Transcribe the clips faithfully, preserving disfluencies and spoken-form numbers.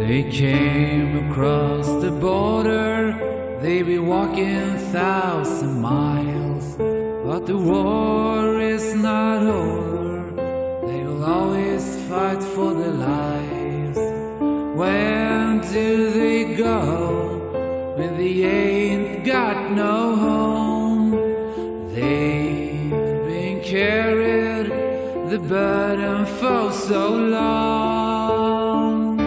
They came across the border, they be walking thousand miles, but the war is not over, they will always fight for their lives. Where do they go when they ain't got no home? They've been carried the burden for so long,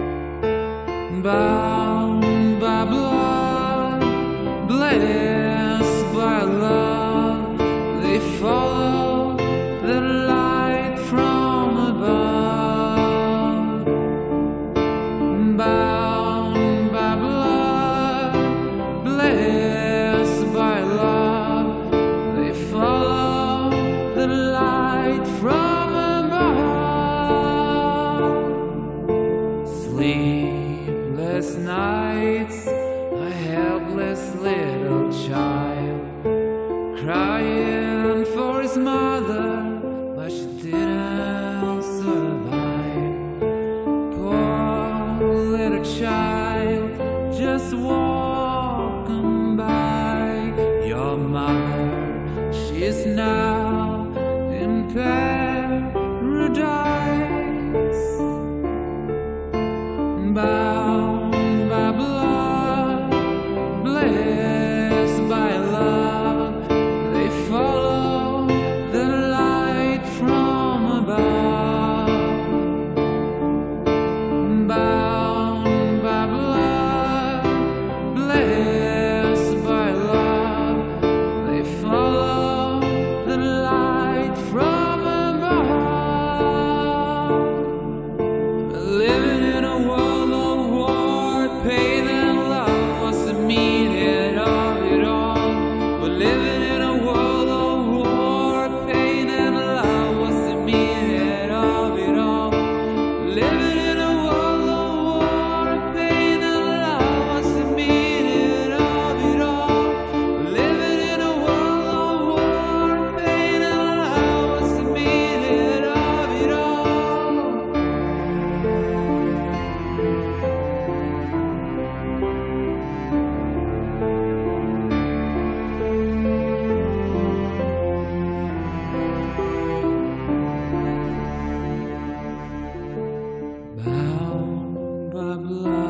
bound by blood, blessed by love. They follow the light from above, bound by blood, blessed by love. They follow the light from above. Sleepless nights, a helpless little child crying for his mother, but she didn't survive. Poor little child, just walking by. Your mother, she's now in paradise, bound by blood, blessed by love. They follow the light from above, bound by blood, blessed by love. They follow the light from above. Living in a world of war, pain and love was the meaning of it all. We're living in a world of war, pain and love was the meaning of it all. Living in a world of war, pain and love was the meaning of it all. Living in a world of war, pain and love was the meaning of it all. Bound by blood.